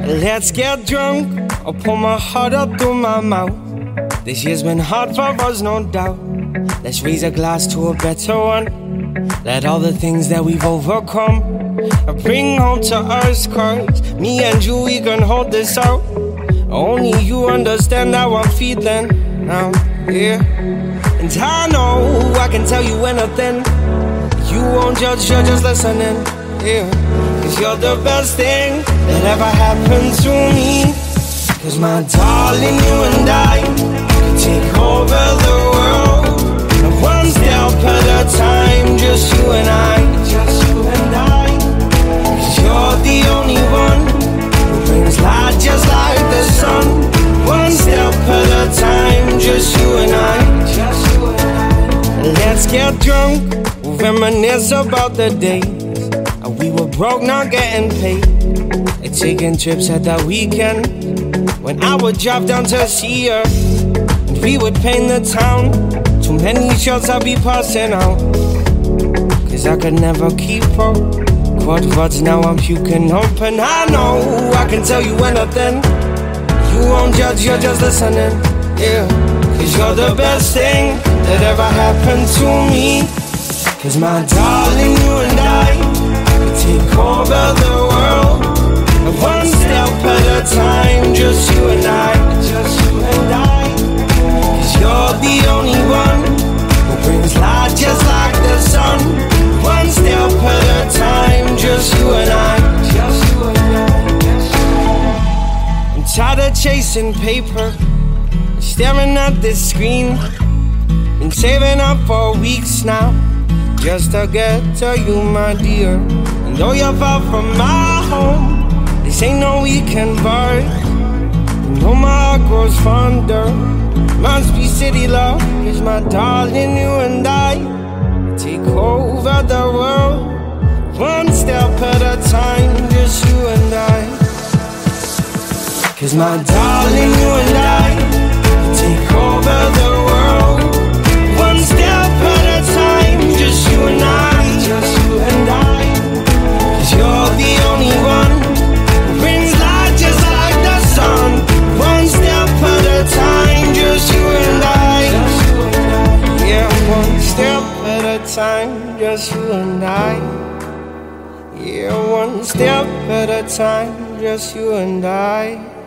Let's get drunk, I'll pour my heart up through my mouth. This year's been hard for us, no doubt. Let's raise a glass to a better one. Let all the things that we've overcome bring home to us, 'cause me and you, we can hold this out. Only you understand how I'm feeling now, yeah. And I know I can tell you anything. You won't judge, you're just listening, yeah. 'Cause you're the best thing that ever happened to me. 'Cause my darling, you and I can take over the world, one step at a time, just you and I, just you and I. 'Cause you're the only one who brings light just like the sun, one step at a time, just you and I, just you and I. Let's get drunk, we'll reminisce about the days we were broke, not getting paid, and taking trips at the weekend, when I would drive down to see her, and we would paint the town. Too many shots I'd be passing out, 'cause I could never keep up. Quad words, now I'm puking up. And I know I can tell you anything. You won't judge, you're just listening, yeah. 'Cause you're the best thing that ever happened to me. 'Cause my darling, you and I can take over the world, one step at a time, just you and I, just you and I. 'Cause you're the only one who brings light just like the sun, one step at a time, just you and I, just you and I. I'm tired of chasing paper, staring at this screen. Been saving up for weeks now, just to get to you, my dear. And though you're far from my home, this ain't no weekend bar. You know my heart grows fonder, must be city love. 'Cause my darling, you and I take over the world, one step at a time, just you and I. 'Cause my darling, you and I take over the world, one step at a time, just you and I, just you and I. 'Cause you're the only one who brings light just like the sun, one step at a time, just you and I, yeah, one step at a time, just you and I. Yeah, one step at a time, just you and I.